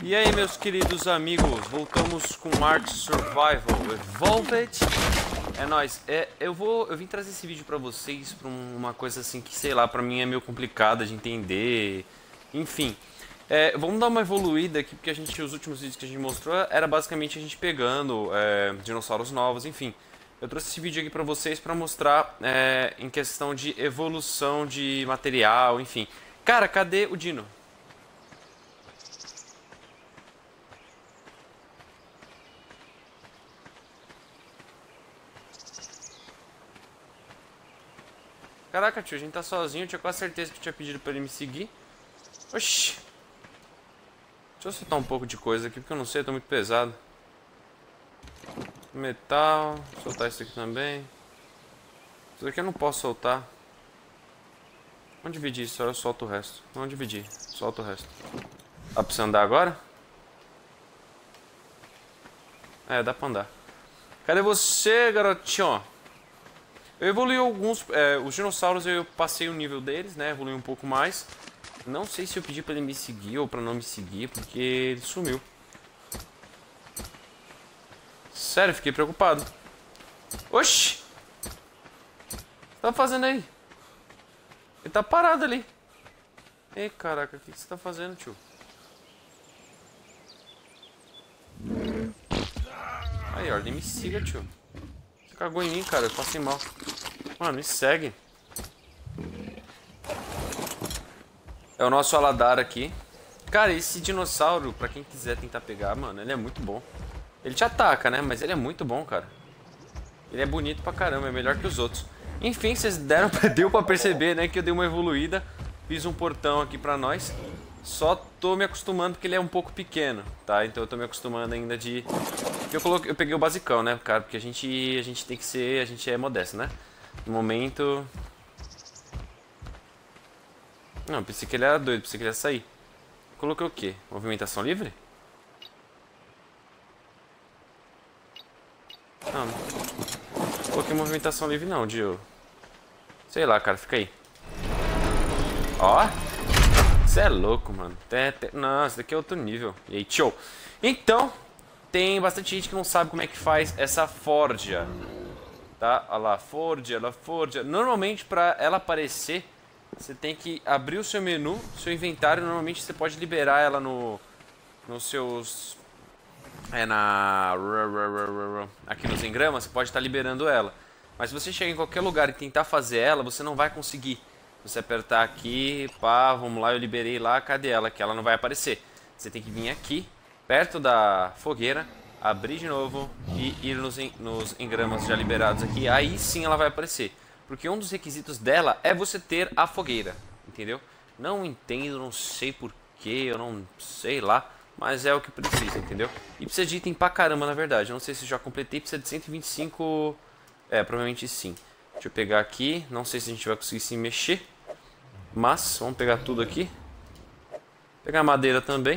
E aí, meus queridos amigos, voltamos com Ark Survival Evolved. É nóis. Eu vim trazer esse vídeo pra vocês pra uma coisa assim que, sei lá, pra mim é meio complicada de entender. Enfim, vamos dar uma evoluída aqui, porque os últimos vídeos que a gente mostrou era basicamente a gente pegando dinossauros novos, enfim. Eu trouxe esse vídeo aqui pra vocês pra mostrar em questão de evolução de material, enfim. Cara, cadê o Dino? Caraca, tio, a gente tá sozinho, eu tinha quase certeza que tinha pedido pra ele me seguir. Oxi. Deixa eu soltar um pouco de coisa aqui, porque eu não sei, eu tô muito pesado. Metal, soltar isso aqui também. Isso aqui eu não posso soltar. Vamos dividir isso, eu solto o resto. Vamos dividir, solta o resto. Dá pra você andar agora? Dá pra andar. Cadê você, garotinho? Eu evolui alguns, os dinossauros eu passei o nível deles, né, evolui um pouco mais. Não sei se eu pedi pra ele me seguir ou pra não me seguir, porque ele sumiu. Sério, fiquei preocupado. Oxi! O que você tá fazendo aí? Ele tá parado ali. Ei, caraca, o que você tá fazendo, tio? Aí, ó, nem me siga, tio. Você cagou em mim, cara, eu passei mal. Mano, me segue. É o nosso Aladar aqui. Cara, esse dinossauro, pra quem quiser tentar pegar, mano, ele é muito bom. Ele te ataca, né? Mas ele é muito bom, cara. Ele é bonito pra caramba, é melhor que os outros. Enfim, vocês deu pra perceber, né, que eu dei uma evoluída. Fiz um portão aqui pra nós. Só tô me acostumando porque ele é um pouco pequeno, tá? Então eu tô me acostumando ainda de... Eu peguei o basicão, né, cara? Porque a gente tem que ser... A gente é modesto, né? No momento... Não, pensei que ele era doido, pensei que ele ia sair. Coloquei o quê? Movimentação livre? Não coloquei movimentação livre não, Dio. Sei lá, cara, fica aí. Ó! Você é louco, mano. Nossa, esse daqui é outro nível. E aí, show! Então, tem bastante gente que não sabe como é que faz essa forja. Tá? Olha lá, forja. Normalmente, pra ela aparecer, você tem que abrir o seu menu, seu inventário. Normalmente, você pode liberar ela nos seus... Aqui nos engramas, você pode estar liberando ela. Mas se você chegar em qualquer lugar e tentar fazer ela, você não vai conseguir. Você apertar aqui, pá, vamos lá, eu liberei lá, cadê ela? Que ela não vai aparecer. Você tem que vir aqui, perto da fogueira, abrir de novo e ir nos engramas já liberados aqui. Aí sim ela vai aparecer. Porque um dos requisitos dela é você ter a fogueira, entendeu? Não entendo, não sei porquê, eu não sei lá, mas é o que precisa, entendeu? E precisa de item pra caramba, na verdade. Eu não sei se já completei, precisa de 125... provavelmente sim. Deixa eu pegar aqui, não sei se a gente vai conseguir se mexer. Mas, vamos pegar tudo aqui. Pegar madeira também.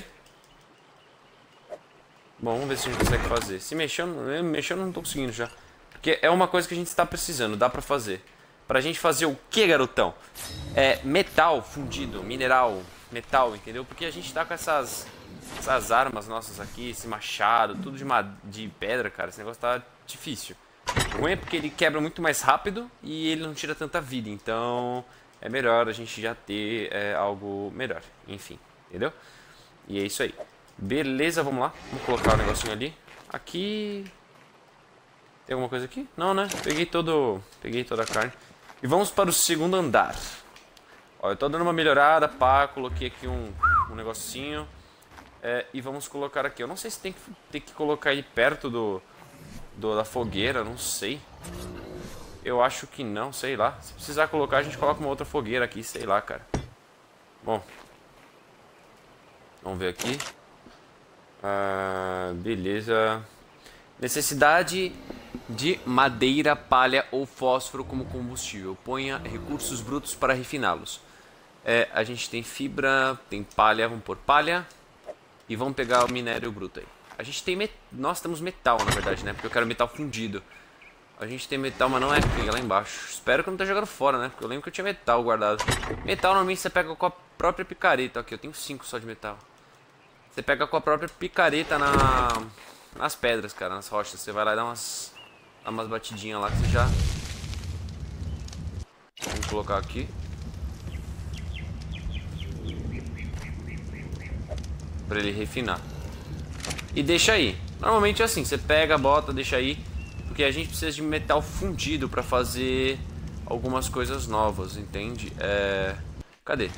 Bom, vamos ver se a gente consegue fazer. Se mexer, eu não tô conseguindo já. Porque é uma coisa que a gente está precisando, dá pra fazer. Pra gente fazer o que, garotão? Metal fundido, mineral, metal, entendeu? Porque a gente tá com essas armas nossas aqui, esse machado, tudo de pedra, cara. Esse negócio tá difícil. O ruim é porque ele quebra muito mais rápido e ele não tira tanta vida, então é melhor a gente já ter algo melhor, enfim, entendeu? E é isso aí. Beleza, vamos lá, vamos colocar o negocinho ali. Aqui... Tem alguma coisa aqui? Não, né? Peguei toda a carne. E vamos para o segundo andar. Ó, eu tô dando uma melhorada, pá, coloquei aqui um negocinho. E vamos colocar aqui. Eu não sei se tem que colocar aí perto da fogueira, não sei. Eu acho que não, sei lá. Se precisar colocar, a gente coloca uma outra fogueira aqui, sei lá, cara. Bom. Vamos ver aqui. Beleza. Necessidade de madeira, palha ou fósforo como combustível. Ponha recursos brutos para refiná-los. A gente tem fibra, tem palha, vamos pôr palha. E vamos pegar o minério bruto aí. A gente tem nós temos metal, na verdade, né? Porque eu quero metal fundido. A gente tem metal, mas não é aqui, é lá embaixo. Espero que eu não tenha jogado fora, né? Porque eu lembro que eu tinha metal guardado. Metal normalmente você pega com a própria picareta. Aqui, eu tenho 5 só de metal. Você pega com a própria picareta nas pedras, cara, nas rochas. Você vai lá e dá umas batidinhas lá que você já... Vamos colocar aqui. Pra ele refinar. E deixa aí. Normalmente é assim, você pega, bota, deixa aí. Porque a gente precisa de metal fundido pra fazer algumas coisas novas, entende? Cadê?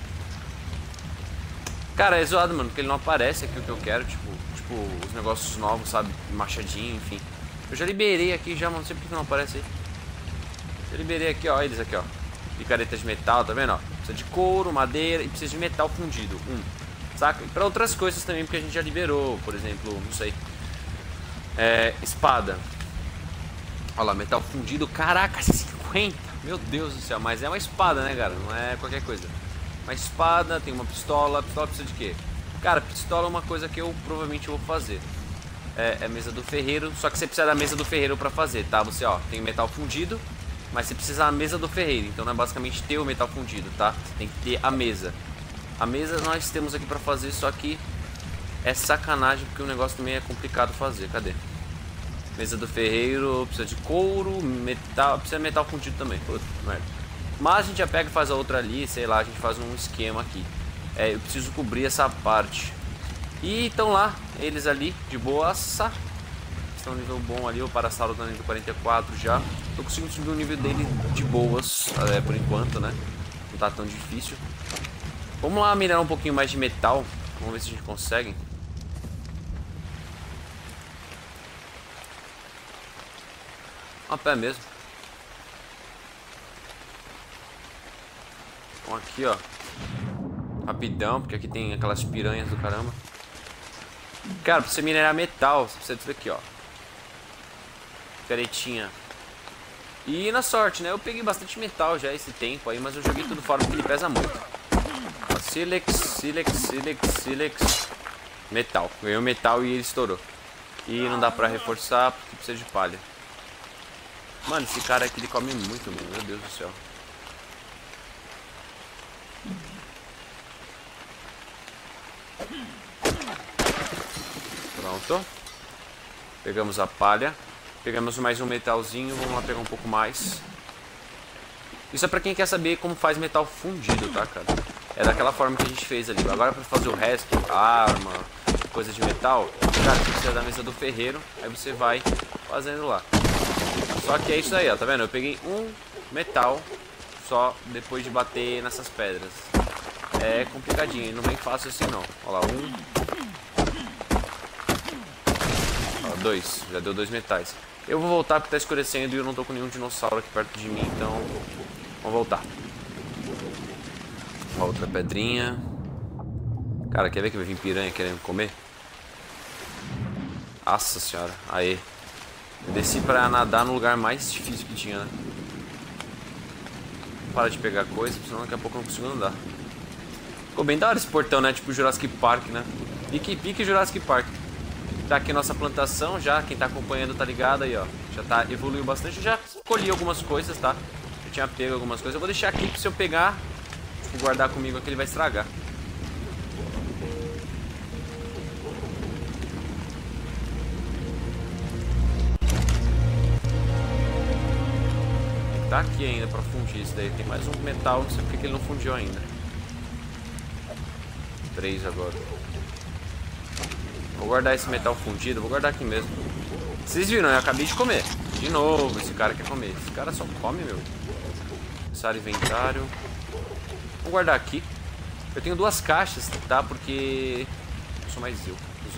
Cara, é zoado, mano, porque ele não aparece aqui o que eu quero, tipo os negócios novos, sabe? Machadinho, enfim. Eu já liberei aqui já, mano, não sei porque não aparece aí. Eu liberei aqui, ó, eles aqui, ó. Picareta de metal, tá vendo, ó? Precisa de couro, madeira e precisa de metal fundido. Saca? E pra outras coisas também, porque a gente já liberou, por exemplo, não sei. Espada. Olha lá, metal fundido, caraca, 50. Meu Deus do céu, mas é uma espada, né, cara? Não é qualquer coisa. Uma espada, tem uma pistola. Pistola precisa de quê? Cara, pistola é uma coisa que eu provavelmente vou fazer. É mesa do ferreiro, só que você precisa da mesa do ferreiro pra fazer, tá? Você, ó, tem metal fundido, mas você precisa da mesa do ferreiro. Então não é basicamente ter o metal fundido, tá? Você tem que ter a mesa. A mesa nós temos aqui pra fazer, só que é sacanagem porque o negócio também é complicado fazer. Cadê? Mesa do ferreiro, precisa de couro, metal, precisa de metal fundido também. Puta merda. Mas a gente já pega e faz a outra ali, sei lá, a gente faz um esquema aqui. Eu preciso cobrir essa parte. E estão lá, eles ali, de boaça. Estão no nível bom ali, o Parasauro tá no nível 44 já. Tô conseguindo subir o nível dele de boas, por enquanto, né? Não tá tão difícil. Vamos lá minerar um pouquinho mais de metal. Vamos ver se a gente consegue. A pé mesmo. Então aqui, ó. Rapidão, porque aqui tem aquelas piranhas do caramba. Cara, pra você minerar metal, você precisa disso aqui, ó. Caretinha. E na sorte, né? Eu peguei bastante metal já esse tempo aí, mas eu joguei tudo fora porque ele pesa muito. Ó, Silex. Metal. Ganhou metal e ele estourou. E não dá pra reforçar porque precisa de palha. Mano, esse cara aqui ele come muito, mano. Meu Deus do céu. Pronto. Pegamos a palha. Pegamos mais um metalzinho. Vamos lá pegar um pouco mais. Isso é pra quem quer saber como faz metal fundido, tá, cara? É daquela forma que a gente fez ali. Agora pra fazer o resto, arma, coisa de metal, cara, você precisa da mesa do ferreiro. Aí você vai fazendo lá. Só que é isso aí, ó, tá vendo? Eu peguei um metal só depois de bater nessas pedras. É complicadinho, não vem fácil assim não. Olha lá, Ó, 2, já deu 2 metais. Eu vou voltar porque tá escurecendo e eu não tô com nenhum dinossauro aqui perto de mim, então vamos voltar. Uma outra pedrinha. Cara, quer ver que vai vir piranha querendo comer? Nossa senhora, aí. Eu desci pra nadar no lugar mais difícil que tinha, né? Para de pegar coisa, senão daqui a pouco eu não consigo andar. Ficou bem da hora esse portão, né? Tipo Jurassic Park, né? Pique Jurassic Park. Tá aqui nossa plantação já, quem tá acompanhando tá ligado aí, ó. Já tá, evoluiu bastante, eu já colhi algumas coisas, tá? Eu tinha pego algumas coisas, eu vou deixar aqui pra se eu pegar, tipo, guardar comigo aqui, ele vai estragar. Tá aqui ainda pra fundir isso daí. Tem mais um metal, não sei porque que ele não fundiu ainda. 3 agora. Vou guardar esse metal fundido, vou guardar aqui mesmo. Vocês viram, eu acabei de comer. De novo, esse cara quer comer. Esse cara só come, meu. Começar inventário. Vou guardar aqui. Eu tenho 2 caixas, tá? Porque eu sou mais eu.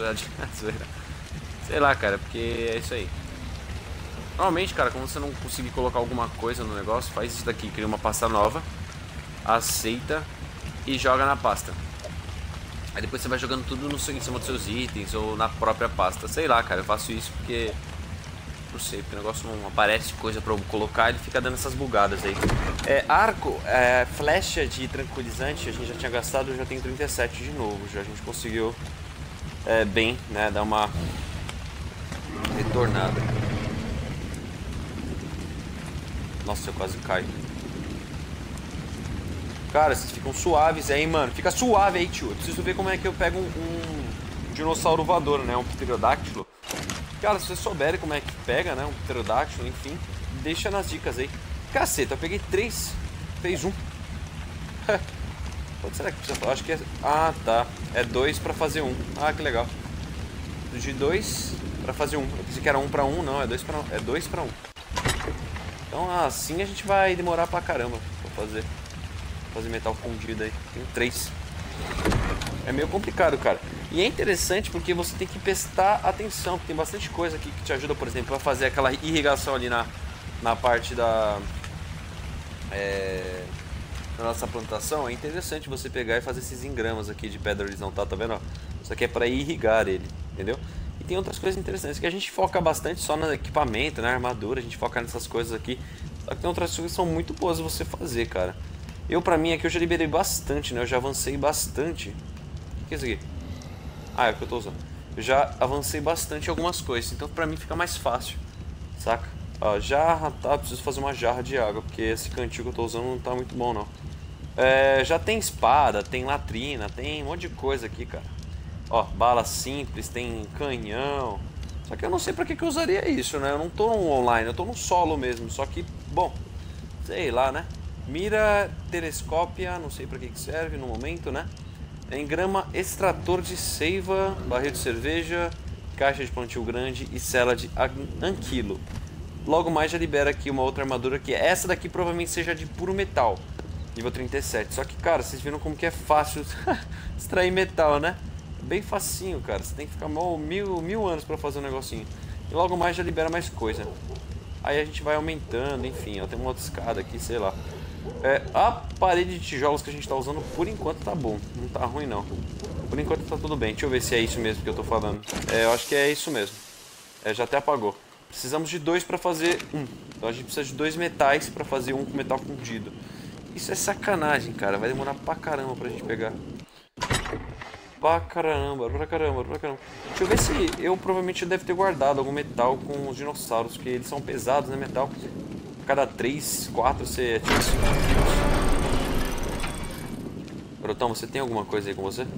Sei lá, cara, porque é isso aí. Normalmente, cara, quando você não conseguir colocar alguma coisa no negócio, faz isso daqui, cria uma pasta nova, aceita e joga na pasta. Aí depois você vai jogando tudo em cima dos seus itens ou na própria pasta. Sei lá, cara, eu faço isso porque não sei, porque o negócio não aparece coisa pra eu colocar, ele fica dando essas bugadas aí. Arco, flecha de tranquilizante, a gente já tinha gastado, eu já tenho 37 de novo. Já a gente conseguiu bem, né, dar uma retornada. Nossa, eu quase caio. Cara, vocês ficam suaves aí, mano. Fica suave aí, tio. Eu preciso ver como é que eu pego dinossauro voador, né? Um pterodáctilo. Cara, se vocês souberem como é que pega, né? Um pterodáctilo, enfim, deixa nas dicas aí. Caceta, eu peguei 3, fez 1. Quanto será que precisa falar? Acho que é... Ah, tá. É 2 pra fazer 1. Ah, que legal. De 2 pra fazer 1. Eu pensei que era 1 pra 1, não. É 2 pra 1. É 2 pra 1. Então, assim a gente vai demorar pra caramba pra fazer metal fundido aí. Tem 3. É meio complicado, cara. E é interessante porque você tem que prestar atenção. Porque tem bastante coisa aqui que te ajuda, por exemplo, a fazer aquela irrigação ali na parte da nossa plantação. É interessante você pegar e fazer esses engramas aqui de pedra horizontal, tá vendo? Isso aqui é para irrigar ele, entendeu? E tem outras coisas interessantes que a gente foca bastante só no equipamento, na armadura, a gente foca nessas coisas aqui. Só que tem outras coisas que são muito boas de você fazer, cara. Pra mim aqui eu já liberei bastante, né? Eu já avancei bastante. O que é isso aqui? Ah, é o que eu tô usando. Eu já avancei bastante em algumas coisas, então pra mim fica mais fácil, saca? Ó, jarra, tá? Preciso fazer uma jarra de água, porque esse cantil que eu tô usando não tá muito bom, não. Já tem espada, tem latrina, tem um monte de coisa aqui, cara. Ó, bala simples, tem canhão. Só que eu não sei pra que eu usaria isso, né? Eu não tô no online, eu tô no solo mesmo. Só que, bom, sei lá, né? Mira telescópia, não sei pra que serve no momento, né? Engrama extrator de seiva, barril de cerveja, caixa de plantio grande e cela de anquilo. Logo mais já libera aqui uma outra armadura que essa daqui provavelmente seja de puro metal. Nível 37. Só que, cara, vocês viram como que é fácil extrair metal, né? Bem facinho, cara. Você tem que ficar mil anos pra fazer um negocinho. E logo mais já libera mais coisa. Aí a gente vai aumentando, enfim. Ó, tem uma outra escada aqui, sei lá. A parede de tijolos que a gente tá usando, por enquanto tá bom. Não tá ruim, não. Por enquanto tá tudo bem. Deixa eu ver se é isso mesmo que eu tô falando. Eu acho que é isso mesmo. Já até apagou. Precisamos de 2 pra fazer 1. Então a gente precisa de 2 metais pra fazer um com metal fundido. Isso é sacanagem, cara. Vai demorar pra caramba pra gente pegar. Pra caramba, pra caramba, pra caramba. Deixa eu ver se eu provavelmente deve ter guardado algum metal com os dinossauros, que eles são pesados, né, metal. Cada 3, 4 você tira 5 quilos. Garotão, você tem alguma coisa aí com você?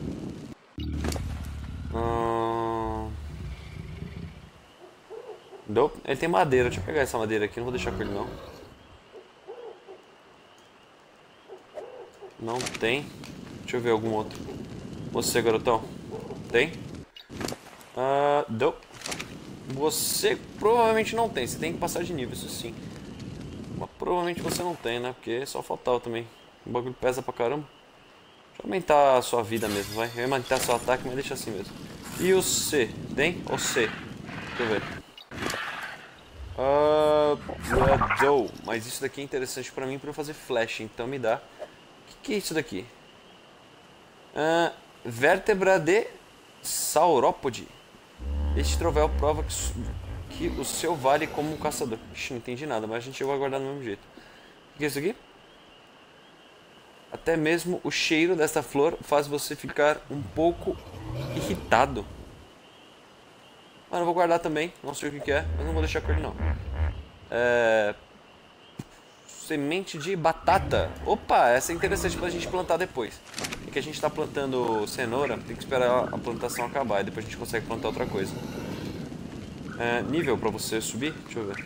Nope. Ele tem madeira, deixa eu pegar essa madeira aqui, não vou deixar com ele não. Não tem. Deixa eu ver algum outro. Você, garotão, tem? Nope. Você provavelmente não tem, você tem que passar de nível, isso sim. Mas provavelmente você não tem, né? Porque só faltava também. O bagulho pesa pra caramba. Deixa eu aumentar a sua vida mesmo, vai. Eu ia aumentar seu ataque, mas deixa assim mesmo. E o C? Tem? O C? Deixa eu ver. Mas isso daqui é interessante pra mim pra eu fazer flash, então me dá. O que é isso daqui? Vértebra de saurópode. Este troféu prova que o seu vale como um caçador. Ixi, não entendi nada, mas a gente vai guardar do mesmo jeito. O que é isso aqui? Até mesmo o cheiro dessa flor faz você ficar um pouco irritado. Mano, eu vou guardar também. Não sei o que é, mas não vou deixar com ele não. Semente de batata. Opa, essa é interessante pra gente plantar depois. É que a gente tá plantando cenoura, tem que esperar a plantação acabar e depois a gente consegue plantar outra coisa. Nível pra você subir? Deixa eu ver.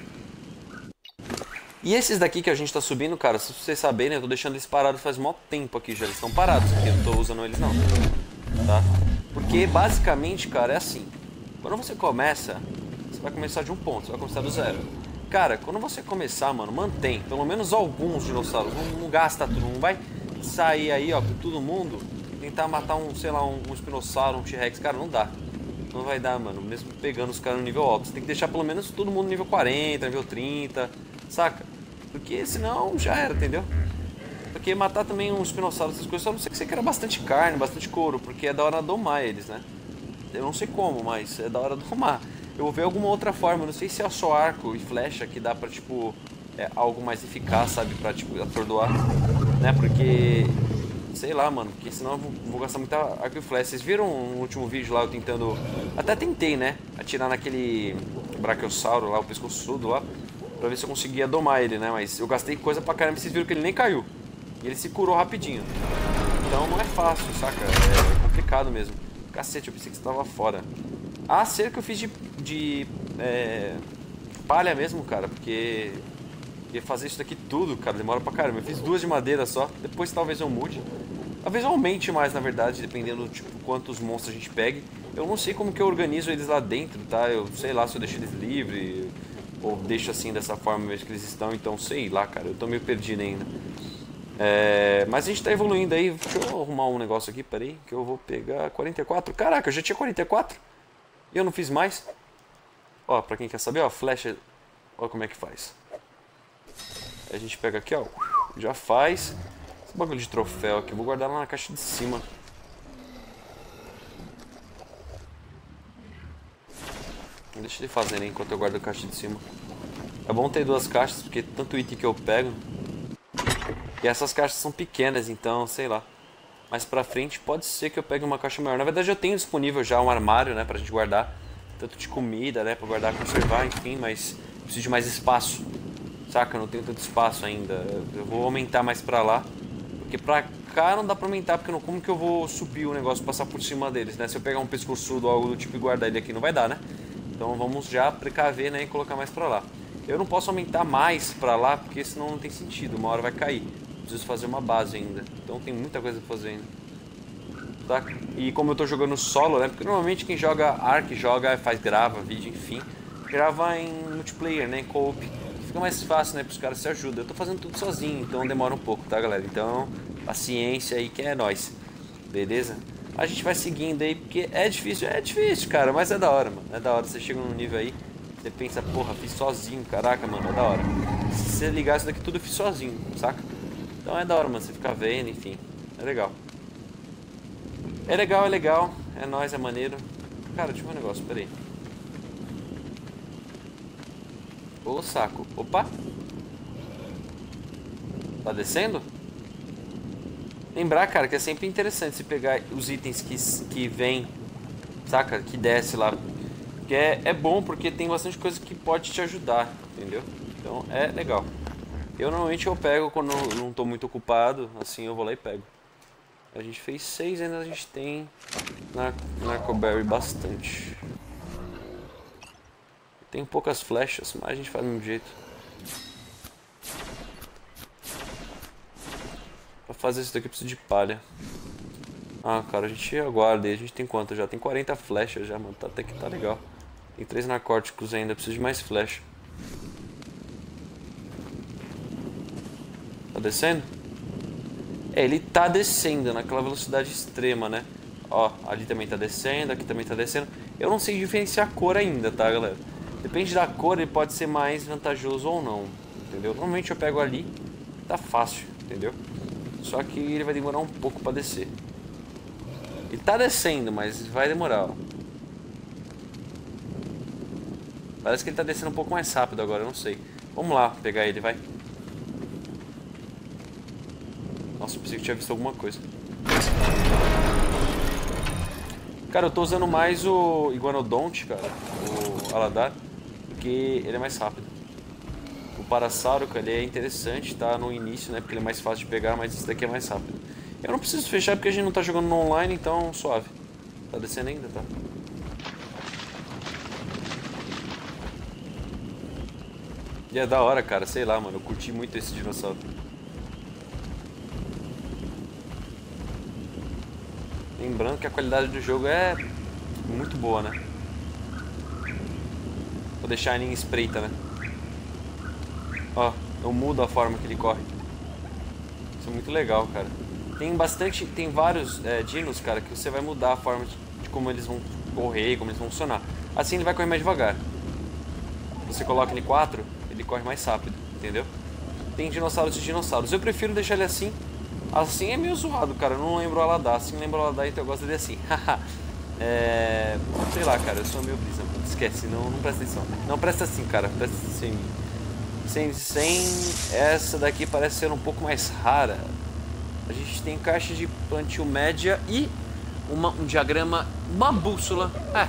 E esses daqui que a gente tá subindo, cara, se vocês saberem, eu tô deixando eles parados faz mó tempo aqui já. Eles estão parados, porque eu não tô usando eles não. Tá? Porque basicamente, cara, é assim. Quando você começa, você vai começar de um ponto, você vai começar do zero. Cara, quando você começar, mano, mantém pelo menos alguns dinossauros. Não gasta tudo, não vai sair aí, ó, com todo mundo tentar matar sei lá, um espinossauro, um T-Rex. Cara, não dá. Não vai dar, mano, mesmo pegando os caras no nível alto. Você tem que deixar pelo menos todo mundo no nível 40, nível 30, saca? Porque senão já era, entendeu? Porque matar também um espinossauro, essas coisas, só não sei que você queira bastante carne, bastante couro, porque é da hora domar eles, né? Eu não sei como, mas é da hora domar. Eu vou ver alguma outra forma, não sei se é só arco e flecha que dá pra, tipo, algo mais eficaz, sabe? Pra, tipo, atordoar, né? Porque, sei lá, mano, porque senão eu vou gastar muita arco e flecha. Vocês viram no último vídeo lá eu tentando, até tentei, né? Atirar naquele brachiosauro lá, o pescoçudo lá, pra ver se eu conseguia domar ele, né? Mas eu gastei coisa pra caramba, vocês viram que ele nem caiu. E ele se curou rapidinho. Então não é fácil, saca? É complicado mesmo. Cacete, eu pensei que você tava fora. A cerca eu fiz de palha mesmo, cara, porque ia fazer isso daqui tudo, cara, demora pra caramba. Eu fiz 2 de madeira só, depois talvez eu mude. Talvez eu aumente mais, na verdade, dependendo tipo quantos monstros a gente pegue. Eu não sei como que eu organizo eles lá dentro, tá? Eu sei lá se eu deixo eles livres ou deixo assim dessa forma mesmo que eles estão, então sei lá, cara, eu tô meio perdido ainda. Mas a gente tá evoluindo aí. Deixa eu arrumar um negócio aqui, peraí, que eu vou pegar 44. Caraca, eu já tinha 44 e eu não fiz mais. Ó, pra quem quer saber, ó, flecha. Ó como é que faz. A gente pega aqui, ó, já faz. Esse bagulho de troféu aqui, eu vou guardar lá na caixa de cima. Deixa ele fazendo aí enquanto eu guardo a caixa de cima. É bom ter 2 caixas, porque tanto item que eu pego. E essas caixas são pequenas, então, sei lá. Mais pra frente pode ser que eu pegue uma caixa maior. Na verdade eu tenho disponível já um armário, né, pra gente guardar. Tanto de comida, né, pra guardar, conservar, enfim, mas preciso de mais espaço. Saca, eu não tenho tanto espaço ainda. Eu vou aumentar mais pra lá. Porque pra cá não dá pra aumentar, porque como que eu vou subir o negócio, passar por cima deles, né? Se eu pegar um pescoçudo ou algo do tipo e guardar ele aqui, não vai dar, né? Então vamos já precaver, né, e colocar mais pra lá. Eu não posso aumentar mais pra lá, porque senão não tem sentido, uma hora vai cair. Preciso fazer uma base ainda, então tem muita coisa pra fazer ainda. Tá? E como eu tô jogando solo, né, porque normalmente quem joga Ark grava vídeo, enfim. Grava em multiplayer, né, em co-op. Fica mais fácil, né, pros caras se ajudam. Eu tô fazendo tudo sozinho, então demora um pouco, tá, galera? Então, paciência aí que é nóis. Beleza? A gente vai seguindo aí, porque é difícil, cara, mas é da hora, mano. É da hora, você chega num nível aí, você pensa, porra, fiz sozinho, caraca, mano, é da hora. Se você ligar isso daqui tudo, eu fiz sozinho, saca? Então é da hora, mano, você ficar vendo, enfim, é legal. É legal, é nóis, é maneiro. Cara, deixa eu ver um negócio, peraí. Ô, saco, opa. Tá descendo? Lembrar, cara, que é sempre interessante se pegar os itens que vem, saca? Que desce lá. Que é bom porque tem bastante coisa que pode te ajudar, entendeu? Então é legal. Eu normalmente eu pego quando não tô muito ocupado, assim eu vou lá e pego. A gente fez 6, ainda a gente tem na Narcoberry bastante. Tem poucas flechas, mas a gente faz do mesmo jeito. Pra fazer isso daqui eu preciso de palha. Ah, cara, a gente aguarda aí. A gente tem quanto já? Tem 40 flechas já, mano. Até que tá legal. Tem 3 narcóticos ainda. Preciso de mais flecha. Tá descendo? Ele tá descendo naquela velocidade extrema, né? Ó, ali também tá descendo. Aqui também tá descendo. Eu não sei diferenciar a cor ainda, tá, galera? Depende da cor, ele pode ser mais vantajoso ou não. Entendeu? Normalmente eu pego ali. Tá fácil, entendeu? Só que ele vai demorar um pouco pra descer. Ele tá descendo, mas vai demorar, ó. Parece que ele tá descendo um pouco mais rápido agora, eu não sei. Vamos lá pegar ele, vai. Nossa, eu pensei que tinha visto alguma coisa. Cara, eu tô usando mais o Iguanodonte, cara. O Aladar. Porque ele é mais rápido. O Parasaurico, ele é interessante, tá no início, né? Porque ele é mais fácil de pegar, mas esse daqui é mais rápido. Eu não preciso fechar porque a gente não tá jogando no online, então suave. Tá descendo ainda, tá? E é da hora, cara, sei lá, mano. Eu curti muito esse dinossauro. Lembrando que a qualidade do jogo é muito boa, né? Vou deixar ele em espreita, né? Ó, eu mudo a forma que ele corre. Isso é muito legal, cara. Tem vários dinos, cara, que você vai mudar a forma de como eles vão correr, como eles vão funcionar. Assim ele vai correr mais devagar. Você coloca ele 4, ele corre mais rápido, entendeu? Tem dinossauros e dinossauros. Eu prefiro deixar ele assim. Assim é meio zoado, cara. Eu não lembro o Aladar. Assim lembro o Aladar, então eu gosto dele assim. Sei lá, cara. Eu sou meio brisa. Esquece, não presta atenção. Não presta assim, cara. Presta assim. Sem essa daqui parece ser um pouco mais rara. A gente tem caixa de plantio média e um diagrama, uma bússola.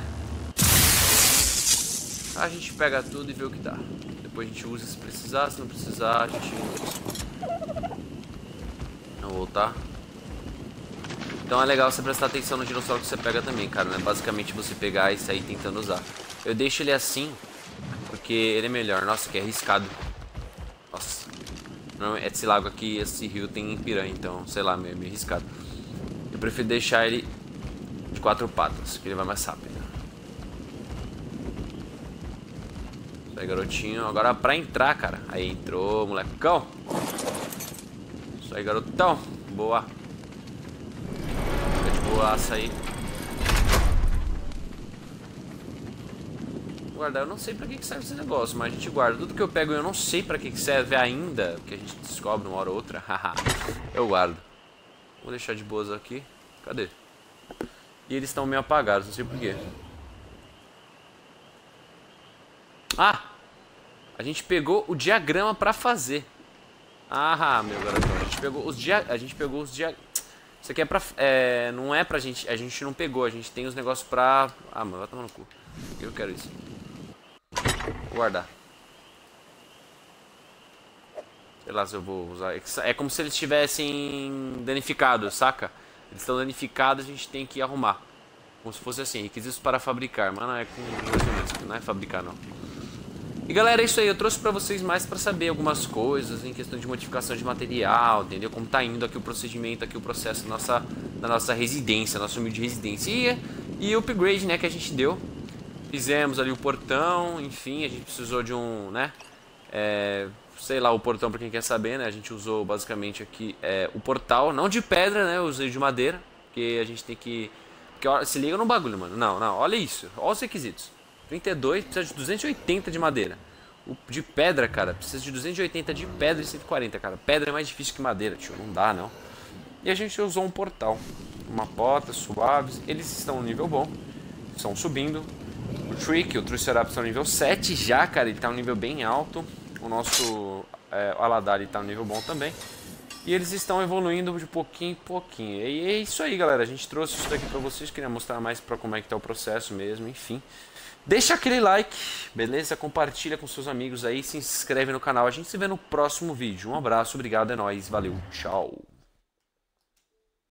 A gente pega tudo e vê o que dá. Depois a gente usa se precisar, se não precisar a gente usa. Vamos voltar. Então é legal você prestar atenção no dinossauro que você pega também, cara. Não é basicamente você pegar e sair tentando usar. Eu deixo ele assim, porque ele é melhor. Nossa, que é arriscado. Nossa. Não, esse lago aqui, esse rio tem piranha, então, sei lá, meio arriscado. Eu prefiro deixar ele de 4 patas, que ele vai mais rápido. Isso aí, garotinho. Agora pra entrar, cara. Aí entrou, molecão. Isso aí, garotão. Boa. Fica de boaça aí. Guardar, eu não sei pra que serve esse negócio, mas a gente guarda. Tudo que eu pego eu não sei pra que serve ainda, que a gente descobre uma hora ou outra. Eu guardo. Vou deixar de boas aqui. Cadê? E eles estão meio apagados, não sei porquê. Ah! A gente pegou o diagrama pra fazer. Ah, meu garoto. A gente pegou os diagramas. Isso aqui é pra... não é pra gente... A gente não pegou. A gente tem os negócios pra... Ah, mano, vai tomar no cu. Eu quero isso. Vou guardar. Sei lá se eu vou usar. É como se eles estivessem danificados, saca? Eles estão danificados, a gente tem que arrumar. Como se fosse assim, requisitos para fabricar. Mas não é com não é fabricar, não. E galera, é isso aí. Eu trouxe pra vocês mais pra saber algumas coisas em questão de modificação de material, entendeu? Como tá indo aqui o procedimento, aqui o processo da nossa residência, nossa humilde residência. E o upgrade, né, que a gente deu. Fizemos ali o portão, enfim, a gente precisou de um, né? Sei lá, o portão pra quem quer saber, né? A gente usou basicamente aqui o portal, não de pedra, né? Eu usei de madeira, porque a gente tem que... Porque, ó, se liga no bagulho, mano. Não, olha isso. Olha os requisitos. 32, precisa de 280 de madeira. O de pedra, cara, precisa de 280 de pedra e 140, cara. Pedra é mais difícil que madeira, tio. Não dá, não. E a gente usou um portal. Uma porta, suaves. Eles estão no nível bom. Estão subindo. O Trick, o Triceratops tá no nível 7 já, cara. Ele tá no nível bem alto. O nosso Aladar, ele tá no nível bom também. E eles estão evoluindo de pouquinho em pouquinho. E é isso aí, galera. A gente trouxe isso daqui pra vocês. Queria mostrar mais pra como é que tá o processo mesmo, enfim. Deixa aquele like, beleza? Compartilha com seus amigos aí, se inscreve no canal. A gente se vê no próximo vídeo. Um abraço, obrigado, é nóis, valeu, tchau.